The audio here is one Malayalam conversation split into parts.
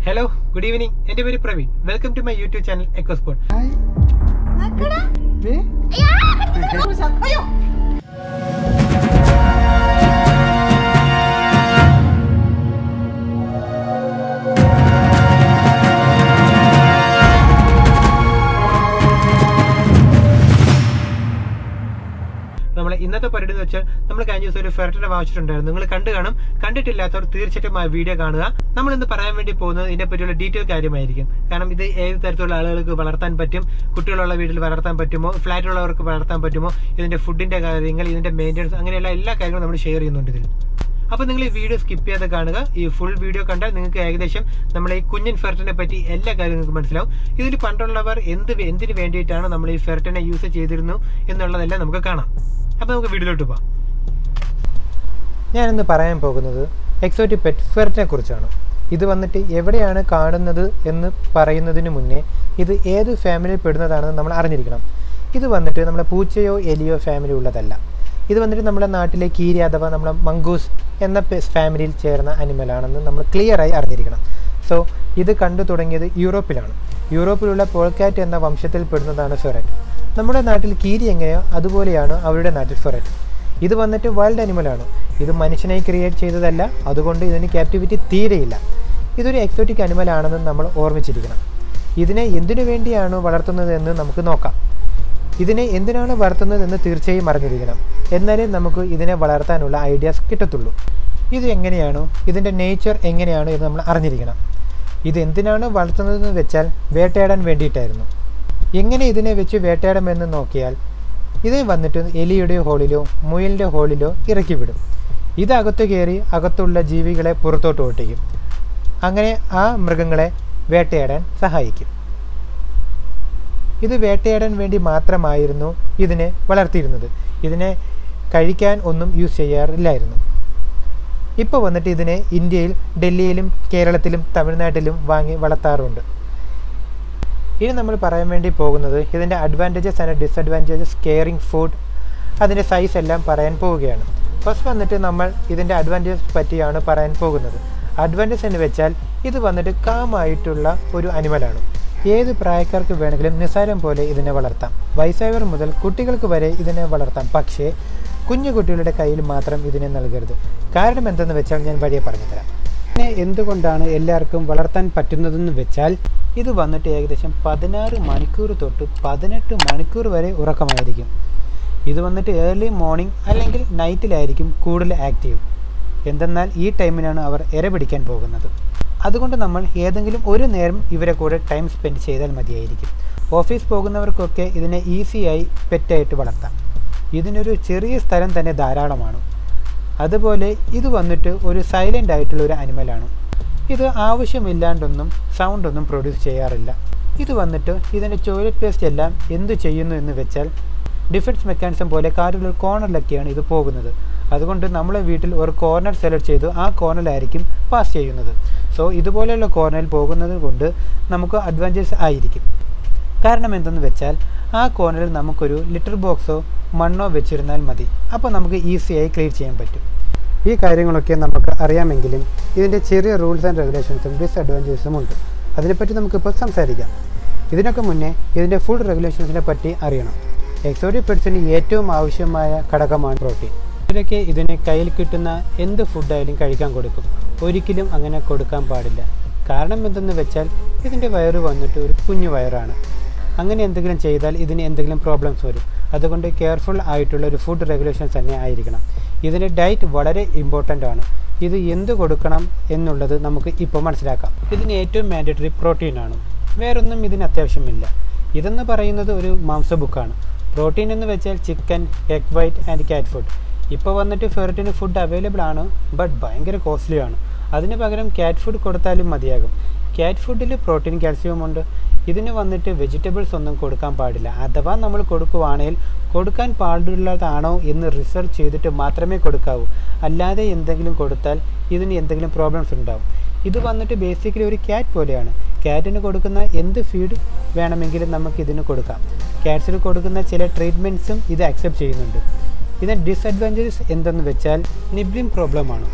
Hello, good evening. I am Praveen. Welcome to my YouTube channel Ecospot. ഇന്നത്തെ പരിപാടി എന്ന് വെച്ചാൽ നമ്മൾ കഴിഞ്ഞ ദിവസം ഒരു ഫെററ്റിനെ വാങ്ങിച്ചിട്ടുണ്ടായിരുന്നു. നിങ്ങൾ കണ്ടു കാണും. കണ്ടിട്ടില്ലാത്തവർ തീർച്ചയായിട്ടും ആ വീഡിയോ കാണുക. നമ്മൾ ഇന്ന് പറയാൻ വേണ്ടി പോകുന്നത് ഇതിനെ പറ്റിയുള്ള ഡീറ്റെയിൽ കാര്യമായിരിക്കും. കാരണം ഇത് ഏത് തരത്തിലുള്ള ആളുകൾക്ക് വളർത്താൻ പറ്റും, കുട്ടികളുള്ള വീട്ടിൽ വളർത്താൻ പറ്റുമോ, ഫ്ലാറ്റുള്ളവർക്ക് വളർത്താൻ പറ്റുമോ, ഇതിന്റെ ഫുഡിന്റെ കാര്യങ്ങൾ, ഇതിന്റെ മെയിൻ്റെനൻസ്, അങ്ങനെയുള്ള എല്ലാ കാര്യങ്ങളും നമ്മൾ ഷെയർ ചെയ്യുന്നുണ്ട് ഇതിൽ. അപ്പോൾ നിങ്ങൾ ഈ വീഡിയോ സ്കിപ്പ് ചെയ്യാതെ കാണുക. ഈ ഫുൾ വീഡിയോ കണ്ടാൽ നിങ്ങൾക്ക് ഏകദേശം നമ്മളെ ഈ കുഞ്ഞൻ ഫെററ്റിനെ പറ്റി എല്ലാ കാര്യവും നിങ്ങൾക്ക് മനസ്സിലാവും. ഇതിൽ പണ്ടുള്ളവർ എന്തിനു വേണ്ടിയിട്ടാണ് നമ്മൾ ഈ ഫെററ്റിനെ യൂസ് ചെയ്തിരുന്നു എന്നുള്ളതെല്ലാം നമുക്ക് കാണാം. അപ്പോൾ നമുക്ക് വീഡിയോയിലോട്ട് പോകാം. ഞാനിന്ന് പറയാൻ പോകുന്നത് എക്സോട്ടിക് പെറ്റ് ഫെററ്റിനെ കുറിച്ചാണ്. ഇത് വന്നിട്ട് എവിടെയാണ് കാണുന്നത് എന്ന് പറയുന്നതിന് മുന്നേ ഇത് ഏത് ഫാമിലിയിൽ പെടുന്നതാണെന്ന് നമ്മൾ അറിഞ്ഞിരിക്കണം. ഇത് വന്നിട്ട് നമ്മുടെ പൂച്ചയോ എലിയോ ഫാമിലി ഉള്ളതല്ല. ഇത് വന്നിട്ട് നമ്മുടെ നാട്ടിലെ കീരി അഥവാ നമ്മുടെ മംഗൂസ് എന്ന ഫാമിലിയിൽ ചേർന്ന അനിമലാണെന്ന് നമ്മൾ ക്ലിയറായി അറിഞ്ഞിരിക്കണം. സോ ഇത് കണ്ടു തുടങ്ങിയത് യൂറോപ്പിലാണ്. യൂറോപ്പിലുള്ള പോൾക്കാറ്റ് എന്ന വംശത്തിൽ പെടുന്നതാണ് ഫെററ്റ്. നമ്മുടെ നാട്ടിൽ കീരി എങ്ങനെയോ അതുപോലെയാണ് അവരുടെ നാട്ടിൽ ഫെററ്റ്. ഇത് വന്നിട്ട് വൈൽഡ് അനിമലാണ്. ഇത് മനുഷ്യനായി ക്രിയേറ്റ് ചെയ്തതല്ല. അതുകൊണ്ട് ഇതിന് ക്യാപ്റ്റിവിറ്റി തീരെയില്ല. ഇതൊരു എക്സോട്ടിക് അനിമൽ ആണെന്ന് നമ്മൾ ഓർമ്മിച്ചിരിക്കണം. ഇതിനെ എന്തിനു വേണ്ടിയാണ് വളർത്തുന്നതെന്ന് നമുക്ക് നോക്കാം. ഇതിനെ എന്തിനാണ് വളർത്തുന്നതെന്ന് തീർച്ചയായും അറിഞ്ഞിരിക്കണം. എന്നാലേ നമുക്ക് ഇതിനെ വളർത്താനുള്ള ഐഡിയാസ് കിട്ടത്തുള്ളൂ. ഇത് എങ്ങനെയാണോ, ഇതിൻ്റെ നേച്ചർ എങ്ങനെയാണ് എന്ന് നമ്മൾ അറിഞ്ഞിരിക്കണം. ഇത് എന്തിനാണ് വളർത്തുന്നതെന്ന് വെച്ചാൽ വേട്ടയാടാൻ വേണ്ടിയിട്ടായിരുന്നു. എങ്ങനെ ഇതിനെ വെച്ച് വേട്ടയാടാമെന്ന് നോക്കിയാൽ ഇത് വന്നിട്ട് എലിയുടെ ഹോളിലോ മുയലിൻ്റെ ഹോളിലോ ഇറക്കി വിടും. ഇത് അകത്ത് കയറി അകത്തുള്ള ജീവികളെ പുറത്തോട്ട് ഓട്ടിക്കും. അങ്ങനെ ആ മൃഗങ്ങളെ വേട്ടയാടാൻ സഹായിക്കും. ഇത് വേട്ടയാടാൻ വേണ്ടി മാത്രമായിരുന്നു ഇതിനെ വളർത്തിയിരുന്നത്. ഇതിനെ കഴിക്കാൻ ഒന്നും യൂസ് ചെയ്യാറില്ലായിരുന്നു. ഇപ്പോൾ വന്നിട്ട് ഇതിനെ ഇന്ത്യയിൽ ഡൽഹിയിലും കേരളത്തിലും തമിഴ്നാട്ടിലും വാങ്ങി വളർത്താറുണ്ട്. ഇനി നമ്മൾ പറയാൻ വേണ്ടി പോകുന്നത് ഇതിൻ്റെ advantages and disadvantages, caring food, അതിൻ്റെ സൈസ് എല്ലാം പറയാൻ പോവുകയാണ്. ഫസ്റ്റ് വന്നിട്ട് നമ്മൾ ഇതിൻ്റെ അഡ്വാൻറ്റേജസ് പറ്റിയാണ് പറയാൻ പോകുന്നത്. അഡ്വാൻറ്റേജ് എന്ന് വെച്ചാൽ ഇത് വന്നിട്ട് കാമായിട്ടുള്ള ഒരു അനിമലാണ്. ഏത് പ്രായക്കാർക്ക് വേണമെങ്കിലും നിസ്സാരം പോലെ ഇതിനെ വളർത്താം. വയസ്സായവർ മുതൽ കുട്ടികൾക്ക് വരെ ഇതിനെ വളർത്താം. പക്ഷേ കുഞ്ഞു കുട്ടികളുടെ കയ്യിൽ മാത്രം ഇതിനെ നൽകരുത്. കാരണം എന്തെന്ന് വെച്ചാൽ ഞാൻ വഴിയെ പറഞ്ഞുതരാം. ഇതിനെ എന്തുകൊണ്ടാണ് എല്ലാവർക്കും വളർത്താൻ പറ്റുന്നതെന്ന് വെച്ചാൽ ഇത് വന്നിട്ട് ഏകദേശം 16 മണിക്കൂർ തൊട്ട് 18 മണിക്കൂർ വരെ ഉറക്കമായിരിക്കും. ഇത് വന്നിട്ട് ഏർലി മോർണിംഗ് അല്ലെങ്കിൽ നൈറ്റിലായിരിക്കും കൂടുതൽ ആക്റ്റീവ്. എന്തെന്നാൽ ഈ ടൈമിനാണ് അവർ ഇര പിടിക്കാൻ പോകുന്നത്. അതുകൊണ്ട് നമ്മൾ ഏതെങ്കിലും ഒരു നേരം ഇവരെ കൂടെ ടൈം സ്പെൻഡ് ചെയ്താൽ മതിയായിരിക്കും. ഓഫീസ് പോകുന്നവർക്കൊക്കെ ഇതിനെ ഈസിയായി പെറ്റായിട്ട് വളർത്താം. ഇതിനൊരു ചെറിയ സ്ഥലം തന്നെ ധാരാളമാണ്. അതുപോലെ ഇത് വന്നിട്ട് ഒരു സൈലൻ്റ് ആയിട്ടുള്ള ഒരു അനിമലാണ്. ഇത് ആവശ്യമില്ലാണ്ടൊന്നും സൗണ്ടൊന്നും പ്രൊഡ്യൂസ് ചെയ്യാറില്ല. ഇത് വന്നിട്ട് ഇതിൻ്റെ ടോയ്ലറ്റ് വേസ്റ്റ് എല്ലാം എന്ത് ചെയ്യുന്നു എന്ന് വെച്ചാൽ ഡിഫൻസ് മെക്കാനിസം പോലെ കാറിലുള്ള കോർണറിലൊക്കെയാണ് ഇത് പോകുന്നത്. അതുകൊണ്ട് നമ്മളെ വീട്ടിൽ ഒരു കോർണർ സെലക്ട് ചെയ്ത് ആ കോർണറിലായിരിക്കും പാസ് ചെയ്യുന്നത്. സോ ഇതുപോലെയുള്ള കോർണറിൽ പോകുന്നത് കൊണ്ട് നമുക്ക് അഡ്വാൻറ്റേജ് ആയിരിക്കും. കാരണം എന്തെന്ന് വെച്ചാൽ ആ കോർണറിൽ നമുക്കൊരു ലിറ്റർ ബോക്സോ മണ്ണോ വെച്ചിരുന്നാൽ മതി. അപ്പോൾ നമുക്ക് ഈസിയായി ക്ലീൻ ചെയ്യാൻ പറ്റും. ഈ കാര്യങ്ങളൊക്കെ നമുക്ക് അറിയാമെങ്കിലും ഇതിൻ്റെ ചെറിയ റൂൾസ് ആൻഡ് റെഗുലേഷൻസും ഡിസഡ്വാൻറ്റേജസും ഉണ്ട്. അതിനെപ്പറ്റി നമുക്കിപ്പോൾ സംസാരിക്കാം. ഇതിനൊക്കെ മുന്നേ ഇതിൻ്റെ ഫുഡ് റെഗുലേഷൻസിനെ പറ്റി അറിയണം. എക്സോട്ടിക് പെറ്റ്സിന് ഏറ്റവും ആവശ്യമായ ഘടകമാണ് പ്രോട്ടീൻ. ഇവരൊക്കെ ഇതിന് കയ്യിൽ കിട്ടുന്ന എന്ത് ഫുഡായാലും കഴിക്കാൻ കൊടുക്കും. ഒരിക്കലും അങ്ങനെ കൊടുക്കാൻ പാടില്ല. കാരണം എന്തെന്ന് വെച്ചാൽ ഇതിൻ്റെ വയറ് വന്നിട്ട് ഒരു കുഞ്ഞു വയറാണ്. അങ്ങനെ എന്തെങ്കിലും ചെയ്താൽ ഇതിന് എന്തെങ്കിലും പ്രോബ്ലംസ് വരും. അതുകൊണ്ട് കെയർഫുൾ ആയിട്ടുള്ള ഒരു ഫുഡ് റെഗുലേഷൻസ് തന്നെ ആയിരിക്കണം. ഇതിൻ്റെ ഡയറ്റ് വളരെ ഇമ്പോർട്ടൻ്റ് ആണ്. ഇത് എന്ത് കൊടുക്കണം എന്നുള്ളത് നമുക്ക് ഇപ്പോൾ മനസ്സിലാക്കാം. ഇതിന് ഏറ്റവും മാൻഡേറ്ററി പ്രോട്ടീനാണ്. വേറൊന്നും ഇതിന് അത്യാവശ്യമില്ല. ഇതെന്ന് പറയുന്നത് ഒരു മാംസ ബുക്കാണ്. പ്രോട്ടീൻ എന്ന് വെച്ചാൽ chicken, egg white and cat food. ഇപ്പോൾ വന്നിട്ട് ഫെററ്റിന് ഫുഡ് അവൈലബിൾ ആണ്, ബട്ട് ഭയങ്കര കോസ്റ്റ്ലി ആണ്. അതിന് പകരം ക്യാറ്റ് ഫുഡ് കൊടുത്താലും മതിയാകും. ക്യാറ്റ് ഫുഡിൽ പ്രോട്ടീൻ, കാൽസ്യവും ഉണ്ട്. ഇതിന് വന്നിട്ട് വെജിറ്റബിൾസ് ഒന്നും കൊടുക്കാൻ പാടില്ല. അഥവാ നമ്മൾ കൊടുക്കുവാണെങ്കിൽ കൊടുക്കാൻ പാടുള്ളതാണോ എന്ന് റിസർച്ച് ചെയ്തിട്ട് മാത്രമേ കൊടുക്കാവൂ. അല്ലാതെ എന്തെങ്കിലും കൊടുത്താൽ ഇതിന് എന്തെങ്കിലും പ്രോബ്ലംസ് ഉണ്ടാവും. ഇത് വന്നിട്ട് ബേസിക്കലി ഒരു ക്യാറ്റ് പോലെയാണ്. ക്യാറ്റിന് കൊടുക്കുന്ന എന്ത് ഫീഡ് വേണമെങ്കിലും നമുക്ക് ഇതിന് കൊടുക്കാം. ക്യാറ്റ്സിന് കൊടുക്കുന്ന ചില ട്രീറ്റ്മെൻറ്റ്സും ഇത് അക്സെപ്റ്റ് ചെയ്യുന്നുണ്ട്. ഇതിന് ഡിസഡ്വാൻറ്റേജസ് എന്തെന്ന് വെച്ചാൽ നിബ്ലിംഗ് പ്രോബ്ലമാണ്.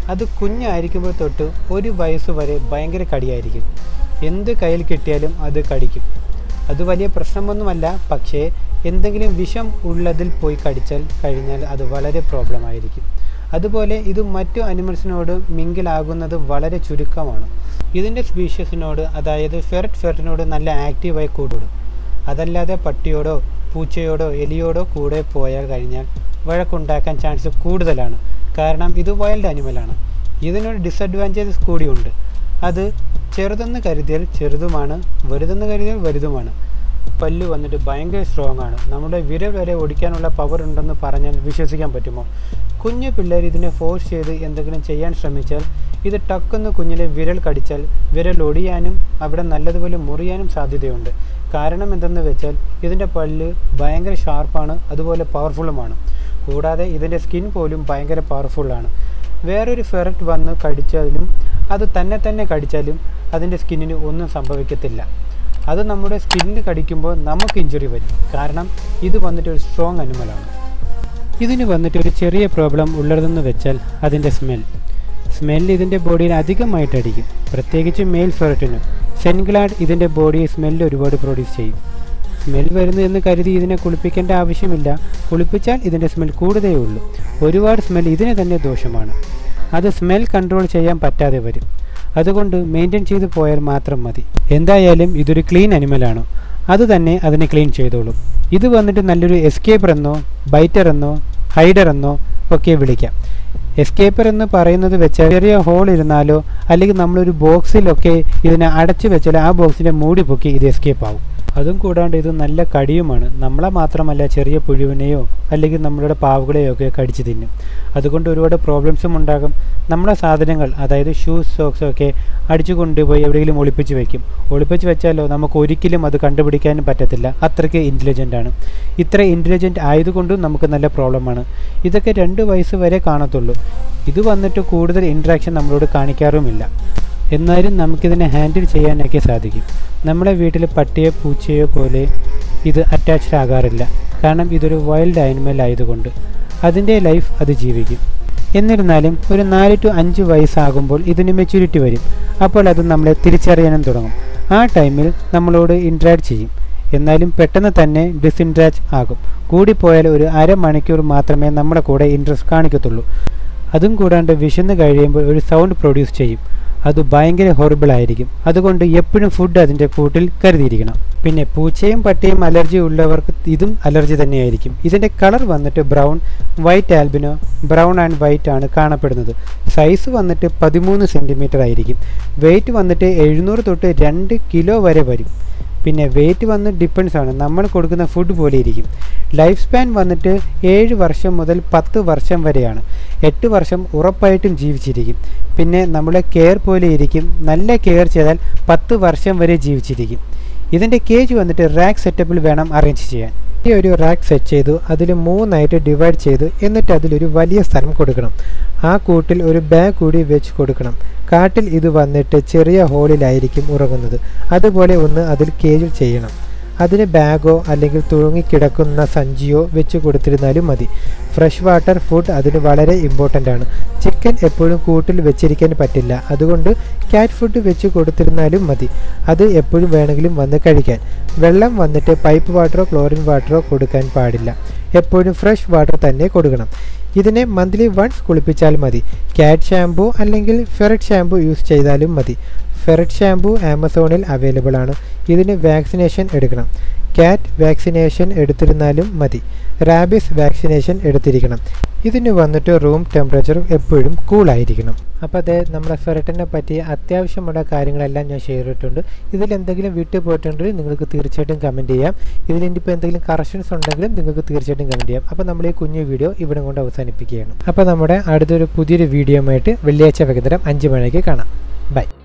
അത് കുഞ്ഞായിരിക്കുമ്പോൾ തൊട്ട് 1 വയസ്സ് വരെ ഭയങ്കര കടിയായിരിക്കും. എന്ത് കയ്യിൽ കിട്ടിയാലും അത് കടിക്കും. അത് വലിയ പ്രശ്നമൊന്നുമല്ല, പക്ഷേ എന്തെങ്കിലും വിഷം ഉള്ളതിൽ പോയി കടിച്ചാൽ കഴിഞ്ഞാൽ അത് വളരെ പ്രോബ്ലമായിരിക്കും. അതുപോലെ ഇത് മറ്റു അനിമൽസിനോട് മിങ്കിളാകുന്നത് വളരെ ചുരുക്കമാണ്. ഇതിൻ്റെ സ്പീഷ്യസിനോട്, അതായത് ഫെററ്റിനോട് നല്ല ആക്റ്റീവായി കൂടും. അതല്ലാതെ പട്ടിയോടോ പൂച്ചയോടോ എലിയോടോ കൂടെ പോയാൽ കഴിഞ്ഞാൽ വഴക്കുണ്ടാക്കാൻ ചാൻസ് കൂടുതലാണ്. കാരണം ഇത് വൈൽഡ് അനിമലാണ്. ഇതിനൊരു ഡിസഡ്വാൻറ്റേജസ് കൂടിയുണ്ട്. അത് ചെറുതെന്ന് കരുതിയാൽ ചെറുതുമാണ്, വലുതെന്ന് കരുതിയാൽ വലുതുമാണ്. പല്ല് വന്നിട്ട് ഭയങ്കര സ്ട്രോങ് ആണ്. നമ്മുടെ വിരൽ വരെ ഒടിക്കാനുള്ള പവർ ഉണ്ടെന്ന് പറഞ്ഞാൽ വിശ്വസിക്കാൻ പറ്റുമോ? കുഞ്ഞു പിള്ളേർ ഇതിനെ ഫോഴ്സ് ചെയ്ത് എന്തെങ്കിലും ചെയ്യാൻ ശ്രമിച്ചാൽ ഇത് ടക്കെന്ന് കുഞ്ഞിലെ വിരൽ കടിച്ചാൽ വിരൽ ഒടിയാനും അവിടെ നല്ലതുപോലെ മുറിയാനും സാധ്യതയുണ്ട്. കാരണം എന്തെന്ന് വെച്ചാൽ ഇതിൻ്റെ പല്ല് ഭയങ്കര ഷാർപ്പാണ്, അതുപോലെ പവർഫുള്ളുമാണ്. കൂടാതെ ഇതിൻ്റെ സ്കിൻ പോലും ഭയങ്കര പവർഫുള്ളാണ്. വേറൊരു ഫെററ്റ് വന്ന് കടിച്ചാലും അത് തന്നെ കടിച്ചാലും അതിൻ്റെ സ്കിന്നിന് ഒന്നും സംഭവിക്കത്തില്ല. അത് നമ്മുടെ സ്കിന്നിന് കടിക്കുമ്പോൾ നമുക്ക് ഇഞ്ചുറി വരും. കാരണം ഇത് വന്നിട്ട് ഒരു സ്ട്രോങ് അനിമലാണ്. ഇതിന് വന്നിട്ട് ഒരു ചെറിയ പ്രോബ്ലം ഉള്ളതെന്ന് വെച്ചാൽ അതിൻ്റെ സ്മെല്ല് ഇതിൻ്റെ ബോഡിയിൽ അധികമായിട്ടടിക്കും. പ്രത്യേകിച്ച് മെയിൽ ഫെററ്റിന് സെൻഗ്ലാഡ് ഇതിൻ്റെ ബോഡി സ്മെല്ല് ഒരുപാട് പ്രൊഡ്യൂസ് ചെയ്യും. സ്മെൽ വരുന്നു എന്ന് കരുതി ഇതിനെ കുളിപ്പിക്കേണ്ട ആവശ്യമില്ല. കുളിപ്പിച്ചാൽ ഇതിൻ്റെ സ്മെൽ കൂടുതലേ ഉള്ളൂ. ഒരുപാട് സ്മെൽ ഇതിന് തന്നെ ദോഷമാണ്. അത് സ്മെൽ കൺട്രോൾ ചെയ്യാൻ പറ്റാതെ വരും. അതുകൊണ്ട് മെയിൻറ്റെയിൻ ചെയ്ത് പോയാൽ മാത്രം മതി. എന്തായാലും ഇതൊരു ക്ലീൻ അനിമലാണ്. അത് തന്നെ അതിനെ ക്ലീൻ ചെയ്തോളും. ഇത് വന്നിട്ട് നല്ലൊരു എസ്കേപ്പർ എന്നോ ബൈറ്റർ എന്നോ ഹൈഡർ എന്നോ ഒക്കെ വിളിക്കാം. എസ്കേപ്പർ എന്ന് പറയുന്നത് വെച്ചാൽ ചെറിയ ഹോൾ ഇരുന്നാലോ അല്ലെങ്കിൽ നമ്മളൊരു ബോക്സിലൊക്കെ ഇതിനെ അടച്ചു വെച്ചാൽ ആ ബോക്സിൻ്റെ മൂടി പൊക്കി ഇത് എസ്കേപ്പ് ആവും. അതും കൂടാണ്ട് ഇത് നല്ല കടിയുമാണ്. നമ്മളെ മാത്രമല്ല ചെറിയ പുഴുവിനെയോ അല്ലെങ്കിൽ നമ്മളുടെ പാവുകളെയോ ഒക്കെ കടിച്ചു തിന്നും. അതുകൊണ്ട് ഒരുപാട് പ്രോബ്ലംസും ഉണ്ടാകും. നമ്മളെ സാധനങ്ങൾ, അതായത് ഷൂസ് സോക്സ് ഒക്കെ അടിച്ചു കൊണ്ടുപോയി എവിടെയെങ്കിലും ഒളിപ്പിച്ച് വെക്കും. ഒളിപ്പിച്ച് വെച്ചാലോ നമുക്ക് ഒരിക്കലും അത് കണ്ടുപിടിക്കാനും പറ്റത്തില്ല. അത്രയ്ക്ക് ഇൻ്റലിജൻ്റ് ആണ്. ഇത്ര ഇൻ്റലിജൻ്റ് ആയതുകൊണ്ടും നമുക്ക് നല്ല പ്രോബ്ലമാണ്. ഇതൊക്കെ 2 വയസ്സ് വരെ കാണത്തുള്ളൂ. ഇത് വന്നിട്ട് കൂടുതൽ ഇൻട്രാക്ഷൻ നമ്മളോട് കാണിക്കാറുമില്ല. എന്നാലും നമുക്കിതിനെ ഹാൻഡിൽ ചെയ്യാനൊക്കെ സാധിക്കും. നമ്മുടെ വീട്ടിൽ പട്ടിയോ പൂച്ചയോ പോലെ ഇത് അറ്റാച്ച്ഡ് ആകാറില്ല. കാരണം ഇതൊരു വൈൽഡ് ആനിമൽ ആയതുകൊണ്ട് അതിൻ്റെ ലൈഫ് അത് ജീവിക്കും. എന്നിരുന്നാലും ഒരു 4 to 5 വയസ്സാകുമ്പോൾ ഇതിന് മെച്യൂരിറ്റി വരും. അപ്പോൾ അത് നമ്മളെ തിരിച്ചറിയാനും തുടങ്ങും. ആ ടൈമിൽ നമ്മളോട് ഇൻട്രാക്ട് ചെയ്യും. എന്നാലും പെട്ടെന്ന് തന്നെ ഡിസ്ഇൻട്രാക്ട് ആകും. കൂടിപ്പോയാൽ ഒരു അരമണിക്കൂർ മാത്രമേ നമ്മുടെ കൂടെ ഇൻട്രസ്റ്റ് കാണിക്കത്തുള്ളൂ. അതും കൂടാണ്ട് വിശന്ന് കഴിയുമ്പോൾ ഒരു സൗണ്ട് പ്രൊഡ്യൂസ് ചെയ്യും. അത് ഭയങ്കര ഹൊറിബിൾ ആയിരിക്കും. അതുകൊണ്ട് എപ്പോഴും ഫുഡ് അതിൻ്റെ കൂട്ടിൽ കരുതിയിരിക്കണം. പിന്നെ പൂച്ചയും പട്ടിയും അലർജി ഉള്ളവർക്ക് ഇതും അലർജി തന്നെയായിരിക്കും. ഇതിൻ്റെ കളർ വന്നിട്ട് brown, white albino, brown and white ആണ് കാണപ്പെടുന്നത്. സൈസ് വന്നിട്ട് 13 സെൻറ്റിമീറ്റർ ആയിരിക്കും. വെയിറ്റ് വന്നിട്ട് 700 തൊട്ട് 2 കിലോ വരെ വരും. പിന്നെ വെയിറ്റ് വന്ന് ഡിപ്പെൻസ് ആണ്, നമ്മൾ കൊടുക്കുന്ന ഫുഡ് പോലെ ഇരിക്കും. ലൈഫ് സ്പാൻ വന്നിട്ട് 7 വർഷം മുതൽ 10 വർഷം വരെയാണ്. 8 വർഷം ഉറപ്പായിട്ടും ജീവിച്ചിരിക്കും. പിന്നെ നമ്മളെ കെയർ പോലെ ഇരിക്കും. നല്ല കെയർ ചെയ്താൽ 10 വർഷം വരെ ജീവിച്ചിരിക്കും. ഇതിൻ്റെ കേജ് വന്നിട്ട് റാക്ക് സെറ്റപ്പിൽ വേണം അറേഞ്ച് ചെയ്യാൻ. ഈ ഒരു റാക്ക് സെറ്റ് ചെയ്തു അതിൽ 3 ആയിട്ട് ഡിവൈഡ് ചെയ്തു എന്നിട്ട് അതിലൊരു വലിയ സ്ഥലം കൊടുക്കണം. ആ കൂട്ടിൽ ഒരു ബാഗ് കൂടി വെച്ച് കൊടുക്കണം. കാട്ടിൽ ഇത് വന്നിട്ട് ചെറിയ ഹോളിലായിരിക്കും ഉറങ്ങുന്നത്. അതുപോലെ ഒന്ന് അതിൽ കേജിൽ ചെയ്യണം. അതിന് ബാഗോ അല്ലെങ്കിൽ തുളുങ്ങിക്കിടക്കുന്ന സഞ്ചിയോ വെച്ച് കൊടുത്തിരുന്നാലും മതി. ഫ്രഷ് വാട്ടർ ഫുഡ് അതിന് വളരെ ഇമ്പോർട്ടൻ്റ് ആണ്. ചിക്കൻ എപ്പോഴും കൂട്ടിൽ വെച്ചിരിക്കാൻ പറ്റില്ല. അതുകൊണ്ട് ക്യാറ്റ് ഫുഡ് വെച്ച് കൊടുത്തിരുന്നാലും മതി. അത് എപ്പോഴും വേണമെങ്കിലും വന്ന് കഴിക്കാൻ. വെള്ളം വന്നിട്ട് പൈപ്പ് വാട്ടറോ ക്ലോറിൻ വാട്ടറോ കൊടുക്കാൻ പാടില്ല. എപ്പോഴും ഫ്രഷ് വാട്ടർ തന്നെ കൊടുക്കണം. ഇതിനെ മന്ത്ലി വൺസ് കുളിപ്പിച്ചാൽ മതി. ക്യാറ്റ് ഷാമ്പൂ അല്ലെങ്കിൽ ഫെററ്റ് ഷാമ്പൂ യൂസ് ചെയ്താലും മതി. ഫെററ്റ് ഷാമ്പൂ ആമസോണിൽ അവൈലബിൾ ആണ്. ഇതിന് വാക്സിനേഷൻ എടുക്കണം. ക്യാറ്റ് വാക്സിനേഷൻ എടുത്തിരുന്നാലും മതി. റാബിസ് വാക്സിനേഷൻ എടുത്തിരിക്കണം. ഇതിന് വന്നിട്ട് റൂം ടെമ്പറേച്ചർ എപ്പോഴും കൂളായിരിക്കണം. അപ്പോൾ അതേ നമ്മുടെ ഫെററ്റിനെ പറ്റി അത്യാവശ്യമുള്ള കാര്യങ്ങളെല്ലാം ഞാൻ ഷെയർ ചെയ്തിട്ടുണ്ട്. ഇതിലെന്തെങ്കിലും വിട്ടു പോയിട്ടുണ്ടെങ്കിൽ നിങ്ങൾക്ക് തീർച്ചയായിട്ടും കമൻറ്റ് ചെയ്യാം. ഇതിലിപ്പോൾ എന്തെങ്കിലും കറക്ഷൻസ് ഉണ്ടെങ്കിലും നിങ്ങൾക്ക് തീർച്ചയായിട്ടും കമൻറ്റ് ചെയ്യാം. അപ്പോൾ നമ്മൾ ഈ കുഞ്ഞു വീഡിയോ ഇവിടെ കൊണ്ട് അവസാനിപ്പിക്കുകയാണ്. അപ്പോൾ നമ്മുടെ അടുത്തൊരു പുതിയൊരു വീഡിയോ ആയിട്ട് വെള്ളിയാഴ്ച വൈകുന്നേരം 5 മണിക്ക് കാണാം. ബൈ.